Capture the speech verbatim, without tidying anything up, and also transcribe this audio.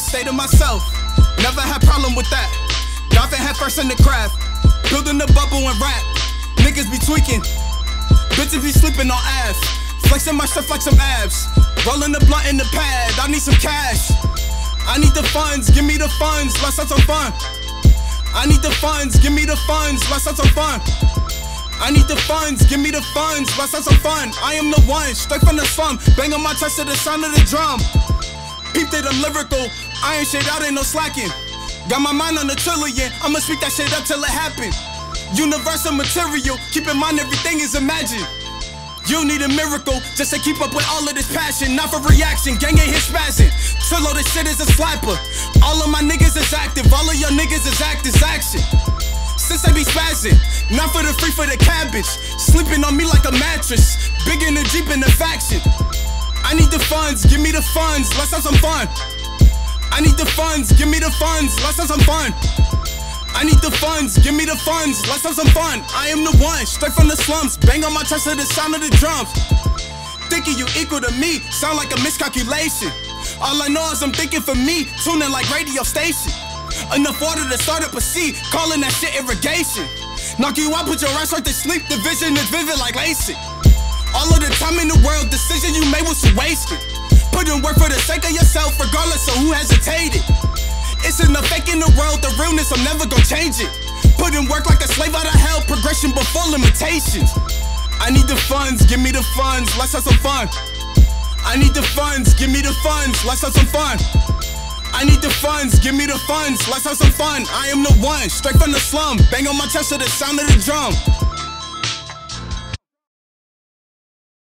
stay to myself. Never had problem with that. Diving head first in the craft. Building a bubble and rap. Niggas be tweaking. Bitches be sleeping on ass. Flexing my stuff like some abs. Rolling the blunt in the pad. I need some cash. I need the funds. Give me the funds. Let's have some fun. I need the funds. Give me the funds. Let's have some fun. I need the funds, give me the funds, let's have some fun. I am the one, straight from the slum. Bang on my chest to the sound of the drum. Peep that I'm lyrical, iron shit out, ain't no slacking. Got my mind on a trillion, I'ma speak that shit up till it happen. Universal material, keep in mind everything is imagined. You need a miracle, just to keep up with all of this passion. Not for reaction, gang ain't hit spazzing. Trillo, this shit is a slapper. All of my niggas is active, all of your niggas is actors, action. Since they be spazzing, not for the free, for the cabbage. Sleeping on me like a mattress, big in the Jeep in the faction. I need the funds, give me the funds, let's have some fun. I need the funds, give me the funds, let's have some fun. I need the funds, give me the funds, let's have some fun. I am the one, straight from the slums, bang on my chest to the sound of the drums. Thinking you equal to me, sound like a miscalculation. All I know is I'm thinking for me, tuning like radio station. Enough water to start up a sea, calling that shit irrigation. Knock you out, put your ass right to sleep, the vision is vivid like LASIK. All of the time in the world, decision you made was wasted. Put in work for the sake of yourself, regardless of who hesitated. It's enough fake in the world, the realness, I'm never gonna change it. Put in work like a slave out of hell, progression before limitations. I need the funds, give me the funds, let's have some fun. I need the funds, give me the funds, let's have some fun. I need the funds, give me the funds, let's have some fun. I am the one, straight from the slum, bang on my chest to the sound of the drum.